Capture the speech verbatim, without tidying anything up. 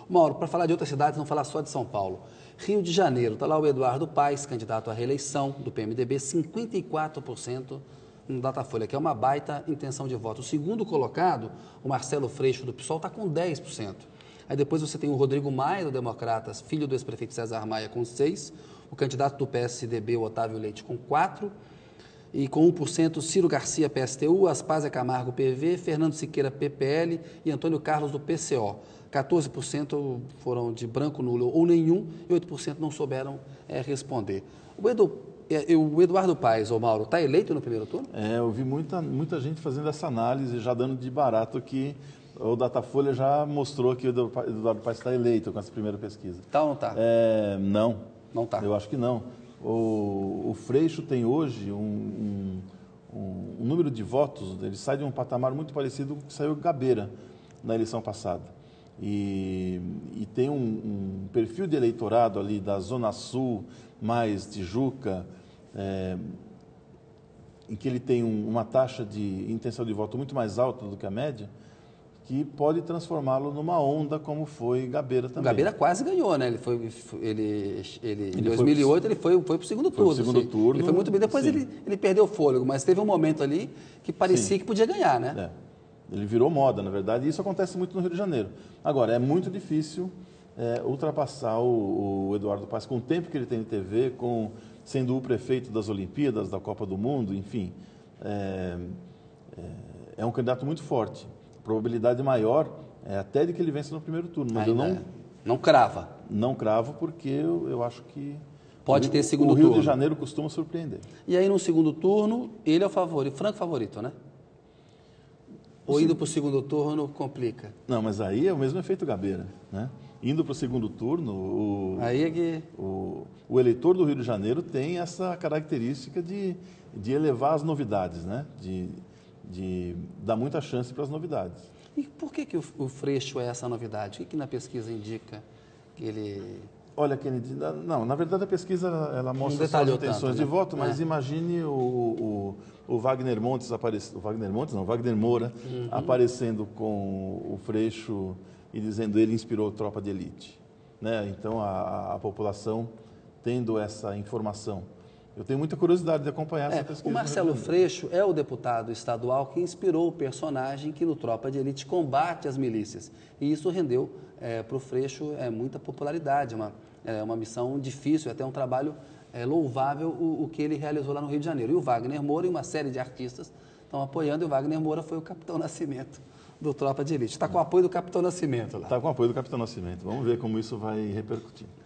Mauro, para falar de outras cidades, não falar só de São Paulo. Rio de Janeiro, está lá o Eduardo Paes, candidato à reeleição do P M D B, cinquenta e quatro por cento no Datafolha, que é uma baita intenção de voto. O segundo colocado, o Marcelo Freixo, do PSOL, está com dez por cento. Aí depois você tem o Rodrigo Maia, do Democratas, filho do ex-prefeito César Maia, com seis por cento. O candidato do P S D B, o Otávio Leite, com quatro por cento. E com um por cento, Ciro Garcia, P S T U, Aspásia Camargo, P V, Fernando Siqueira, P P L e Antônio Carlos, do P C O. quatorze por cento foram de branco, nulo ou nenhum e oito por cento não souberam é, responder. O, Edu, é, o Eduardo Paes, ô Mauro, está eleito no primeiro turno? É, eu vi muita, muita gente fazendo essa análise, já dando de barato que o Datafolha já mostrou que o Eduardo Paes está eleito com essa primeira pesquisa. Tá ou não está? É, não. Não está. Eu acho que não. O, o Freixo tem hoje um, um, um, um número de votos, ele sai de um patamar muito parecido com o que saiu Gabeira na eleição passada. E, e tem um, um perfil de eleitorado ali da Zona Sul, mais Tijuca, é, em que ele tem um, uma taxa de intenção de voto muito mais alta do que a média, que pode transformá-lo numa onda como foi Gabeira também. O Gabeira quase ganhou, né? Ele foi, ele, ele, em dois mil e oito ele foi, foi para o segundo turno. Foi pro segundo assim. turno. Ele foi muito bem. Depois ele, ele perdeu o fôlego, mas teve um momento ali que parecia sim. que podia ganhar, né? É. Ele virou moda, na verdade, e isso acontece muito no Rio de Janeiro. Agora, é muito difícil é, ultrapassar o, o Eduardo Paes com o tempo que ele tem de T V, com, sendo o prefeito das Olimpíadas, da Copa do Mundo, enfim. É, é, é um candidato muito forte. A probabilidade maior é até de que ele vença no primeiro turno, mas ainda eu não... É. Não crava. Não cravo porque eu, eu acho que... Pode o, ter segundo turno. O Rio turno. de Janeiro costuma surpreender. E aí no segundo turno, ele é o favorito, franco favorito, né? Ou indo para o segundo turno, complica. Não, mas aí é o mesmo efeito Gabeira, né? Indo para o segundo turno, o, aí é que... o, o eleitor do Rio de Janeiro tem essa característica de, de elevar as novidades, né? De, de dar muita chance para as novidades. E por que, que o, o Freixo é essa novidade? O que, que na pesquisa indica que ele... Olha, Kennedy, não, na verdade a pesquisa ela mostra só as intenções tanto, né? de voto, mas é. imagine o, o, o Wagner Montes aparecendo, o Wagner Montes não, o Wagner Moura uhum. aparecendo com o Freixo e dizendo ele inspirou tropa de elite, né? Então a, a população tendo essa informação. Eu tenho muita curiosidade de acompanhar é, essa pesquisa. O Marcelo Freixo é o deputado estadual que inspirou o personagem que no Tropa de Elite combate as milícias. E isso rendeu é, para o Freixo é, muita popularidade, uma, é, uma missão difícil, até um trabalho é, louvável o, o que ele realizou lá no Rio de Janeiro. E o Wagner Moura e uma série de artistas estão apoiando, e o Wagner Moura foi o Capitão Nascimento do Tropa de Elite. Está com o apoio do Capitão Nascimento lá. Está com o apoio do Capitão Nascimento. Vamos ver como isso vai repercutir.